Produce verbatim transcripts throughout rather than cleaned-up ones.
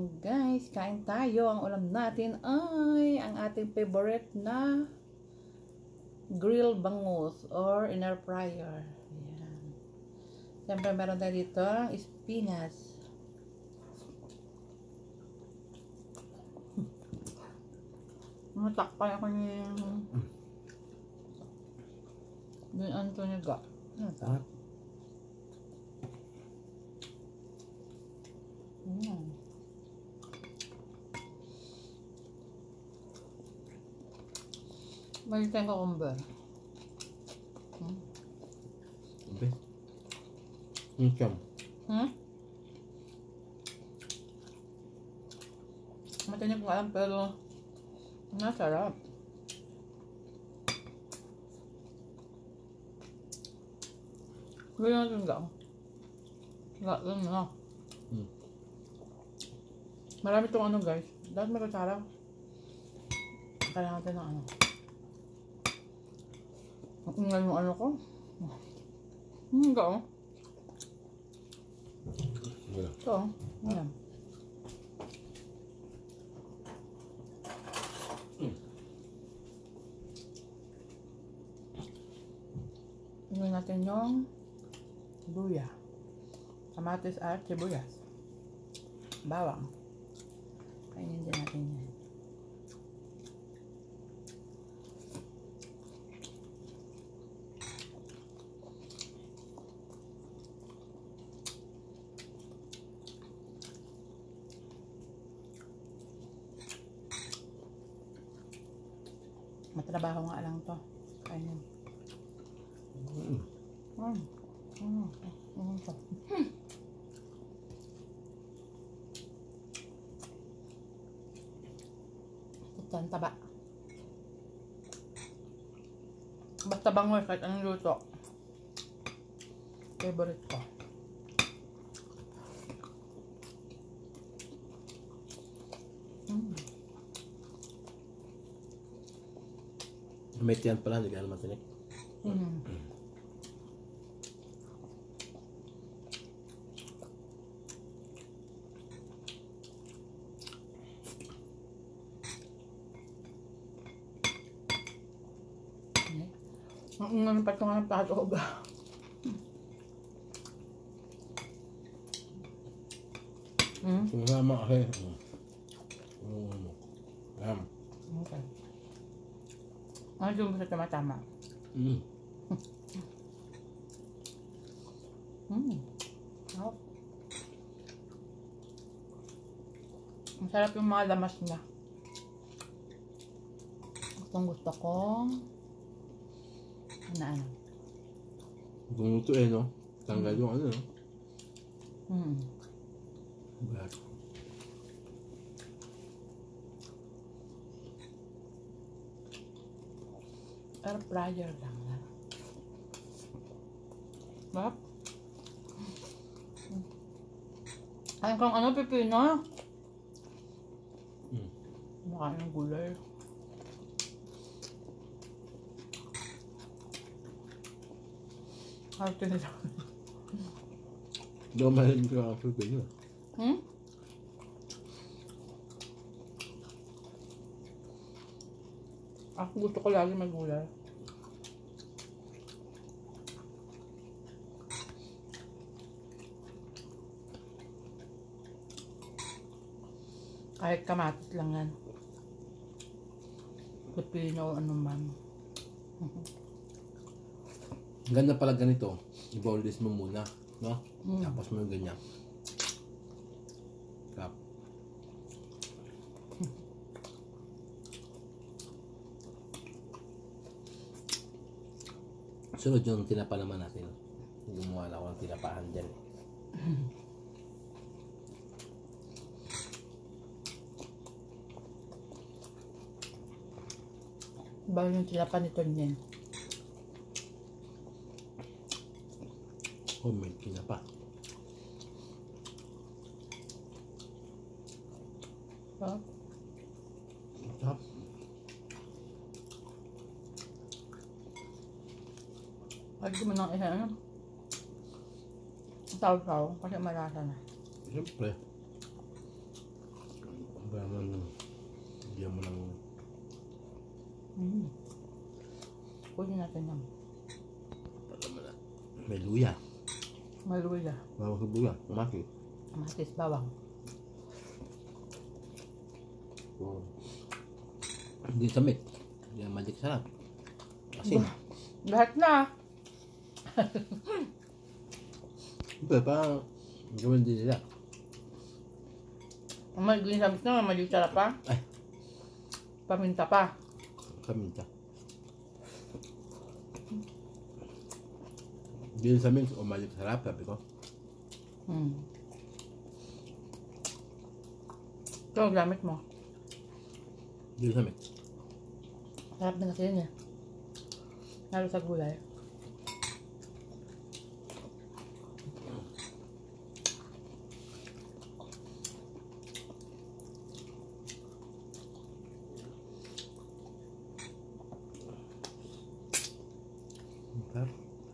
Guys, kain tayo. Ang ulam natin ay ang ating favorite na grilled bangus or in air fryer. Ayan. Siyempre meron tayo dito ang espinas. Matakpan ako ni ni Antonio Ga. Natak. Mm. May tayong cucumber. Hmm? Okay. Incam. Hmm? Matanim ko alam pero nasarap. Gawin natin lang. Lang na. Hmm. Marami itong ano guys. Dahil may kutsara. Kailangan natin ng ano. Ingay yung ano ko. Hmm, ga oh. Wala. Ito oh. Ayan. Ingay natin yung luya. Kamatis at sibuyas. Bawang. Kainin din natin yan. Matrabaho nga lang to. Kainin. Mm. Mm. Mm. Mm. Ito. Hmm. Ito ang taba. Basta bangoy kahit anong luto. Favorite ko. Mm. May tiyan pala, hindi ka alam matinik. Mm. Ang unang patungan ng pato ba? Hmm? Sumama kasi. Mm. Ayan. Okay. Ano yung gusto tama-tama? Mm. Hmm. Oh. Masarap yung mga lamas niya. Gustong gusto ko. Ano ano? Bumuto eh, no? Tanggal yung ano, no? Hmm. Bago. Air fryer lang na. Sarap. Ayun kang ano, pipino. Mm. Mukha ng gulay. Arte nila. Daw mahilig ka ang Filipino. Hmm? Ako gusto ko lagi may gulay. Kahit kamatis lang yan. Pipino, ano man. Ganda pala ganito. I-boildies mo muna, no? Mm. Tapos mo yung ganyan. Kap. Sunod yung tinapa naman natin. Gumawa na ako ng tinapahan dyan. Bago yung tinapa nito niyan. Homemade tinapa. Huh? Tap. Lagi mo nang isa, ano? Saw-saw, kasi malasa na. Siyempre. Kunin natin yan. May luya. May luya. Bawang sibuya. Maki. Kamatis, bawang. Oh. Hindi samit. Hindi ang magic sarap. Asin. Lahat na. Siyempre, parang gawin din nila. Ang magiging sabit na, maliit sarap pa. Ay. Paminta pa. Kaminta. Hindi sa amin, o magic sarap, sabi ko. Hmm. Ito ang gamit mo. Hindi sa amin. Sarap din kasi yun eh. Lalo sa gulay. Sarap.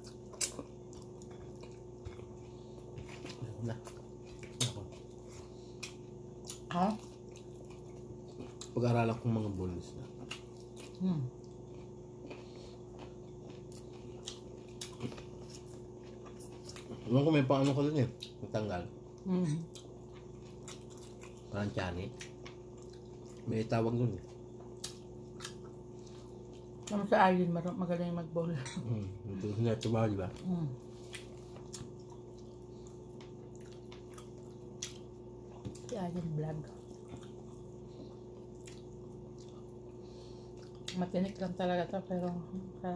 Na. Ako. Ha? Pag-aralan kong mga bonus na. Hmm. Ewan ko may paano ko dun eh. Matanggal. Hmm. Parang tiyani. May tawag dun eh. Naman sa Aileen, mar- magaling mag-bowl. Hmm. Ito na tumawa, di ba? Hmm. Si Aileen vlog. Matinik lang talaga to pero sarap.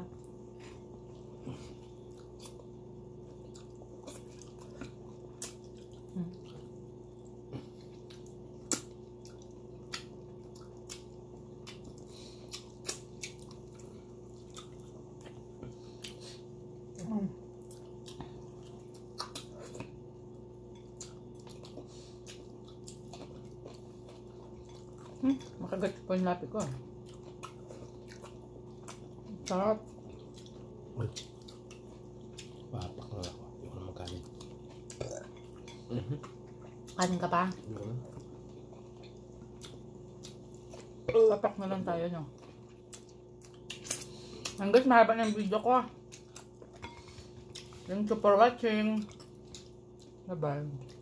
Hmm. Hmm. Hmm, makagat po yung lapi ko. Sarap. Uy. Papak na ako. Hindi ko na magkanin. Kanin ka pa? Hindi ko na. Papak na lang tayo, no? Hanggang mahaba ng video ko. Thank you for watching. Bye-bye.